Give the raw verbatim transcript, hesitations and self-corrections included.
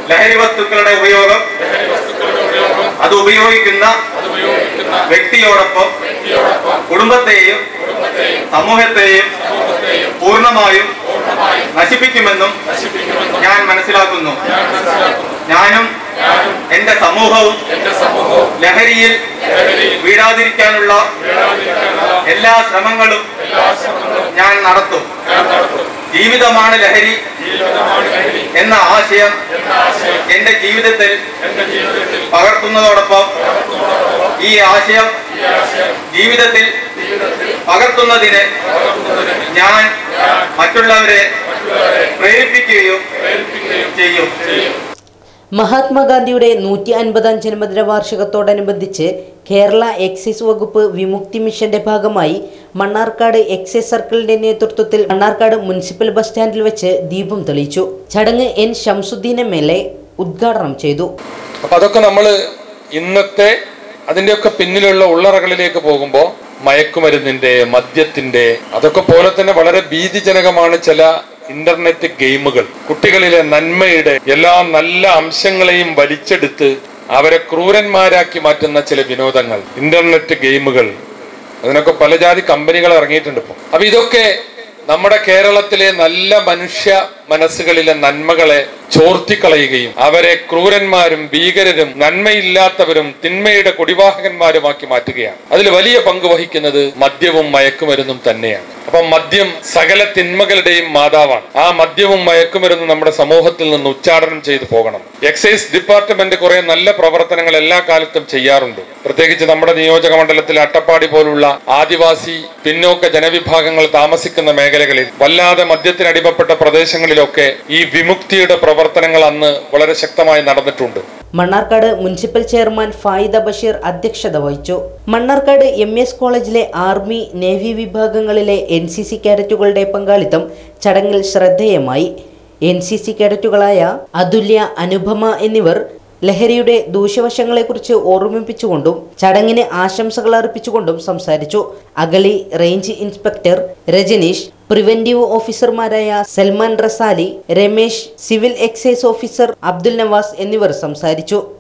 ലഹരി വസ്തുക്കളുടെ ഉപയോഗം അത് ഉപയോഗിക്കുന്ന വ്യക്തിയോടൊപ്പം കുടുംബത്തെയും സമൂഹത്തെയും പൂർണ്ണമായും നശിപ്പിക്കുമെന്നും ഞാൻ മനസ്സിലാക്കുന്നു. ഞാനും എന്റെ സമൂഹവും ലഹരിയിൽ വീഴാതിരിക്കാനുള്ള എല്ലാ ശ്രമങ്ങളും ഞാൻ നടത്തും. ജീവിതമാണ് ലഹരി എന്ന ആശയം എന്റെ ജീവിതത്തിൽ പകർത്തുന്നതോടൊപ്പം ഈ ആശയം ജീവിതത്തിൽ പകർത്തുന്നതിന് ഞാൻ മറ്റുള്ളവരെ പ്രേരിപ്പിക്കുകയും ചെയ്യും. മഹാത്മാഗാന്ധിയുടെ നൂറ്റി അൻപതാം ജന്മദിന വാർഷികത്തോടനുബന്ധിച്ച് കേരള എക്സൈസ് വകുപ്പ് വിമുക്തി മിഷന്റെ ഭാഗമായി മണ്ണാർക്കാട് എക്സൈസ് സർക്കിളിന്റെ നേതൃത്വത്തിൽ മണ്ണാർക്കാട് മുനിസിപ്പൽ ബസ് സ്റ്റാൻഡിൽ വെച്ച് ദീപം തെളിയിച്ചു. ചടങ്ങ് N Shamsuddin M L A ഉദ്ഘാടനം ചെയ്തു. അപ്പൊ അതൊക്കെ നമ്മൾ ഇന്നത്തെ അതിൻ്റെയൊക്കെ പിന്നിലുള്ള ഉള്ളറകളിലേക്ക് പോകുമ്പോൾ മയക്കുമരുന്നിന്റെ മദ്യത്തിന്റെ അതൊക്കെ പോലെ തന്നെ വളരെ ഭീതിജനകമാണ് ചില ഇന്റർനെറ്റ് ഗെയിമുകൾ. കുട്ടികളിലെ നന്മയുടെ എല്ലാ നല്ല അംശങ്ങളെയും വലിച്ചെടുത്ത് അവരെ ക്രൂരന്മാരാക്കി മാറ്റുന്ന ചില വിനോദങ്ങൾ, ഇന്റർനെറ്റ് ഗെയിമുകൾ, അതിനൊക്കെ പല ജാതി കമ്പനികൾ ഇറങ്ങിയിട്ടുണ്ട് ഇപ്പോൾ. അപ്പൊ ഇതൊക്കെ നമ്മുടെ കേരളത്തിലെ നല്ല മനുഷ്യ മനസ്സുകളിലെ നന്മകളെ ചോർത്തിക്കളയുകയും അവരെ ക്രൂരന്മാരും ഭീകരരും നന്മയില്ലാത്തവരും തിന്മയുടെ കൊടിവാഹകന്മാരുമാക്കി മാറ്റുകയാണ്. അതിൽ വലിയ പങ്ക് വഹിക്കുന്നത് മദ്യവും മയക്കുമരുന്നും തന്നെയാണ്. അപ്പം മദ്യം സകല തിന്മകളുടെയും മാതാവാണ്. ആ മദ്യവും മയക്കുമരുന്നും നമ്മുടെ സമൂഹത്തിൽ നിന്ന് ഉച്ചാടനം ചെയ്തു പോകണം. എക്സൈസ് ഡിപ്പാർട്ട്മെന്റ് കുറെ നല്ല പ്രവർത്തനങ്ങൾ എല്ലാ കാലത്തും ചെയ്യാറുണ്ട്. പ്രത്യേകിച്ച് നമ്മുടെ നിയോജക മണ്ഡലത്തിലെ അട്ടപ്പാടി പോലുള്ള ആദിവാസി പിന്നോക്ക ജനവിഭാഗങ്ങൾ താമസിക്കുന്ന മേഖലകളിൽ വല്ലാതെ മദ്യത്തിനടിമപ്പെട്ട പ്രദേശങ്ങളിലൊക്കെ ഈ വിമുക്തിയുടെ പ്രവർത്തനങ്ങൾ അന്ന് വളരെ ശക്തമായി നടന്നിട്ടുണ്ട്. മണ്ണാർക്കാട് മുനിസിപ്പൽ ചെയർമാൻ ഫായിദ ബഷീർ അധ്യക്ഷത വഹിച്ചു. മണ്ണാർക്കാട് എം എസ് കോളേജിലെ ആർമി നേവി വിഭാഗങ്ങളിലെ എൻ സി സി കേഡറ്റുകളുടെ പങ്കാളിത്തം ചടങ്ങിൽ ശ്രദ്ധേയമായി. എൻ സി സി കേഡറ്റുകളായ അതുല്യ, അനുപമ എന്നിവർ ലഹരിയുടെ ദൂഷ്യവശങ്ങളെക്കുറിച്ച് ഓർമ്മിപ്പിച്ചുകൊണ്ടും ചടങ്ങിന് ആശംസകൾ അർപ്പിച്ചുകൊണ്ടും സംസാരിച്ചു. Agali range inspector Rajaneesh, preventive ഓഫീസർമാരായ Salman Rasali, Ramesh, civil excise officer Abdul Nawaz എന്നിവർ സംസാരിച്ചു.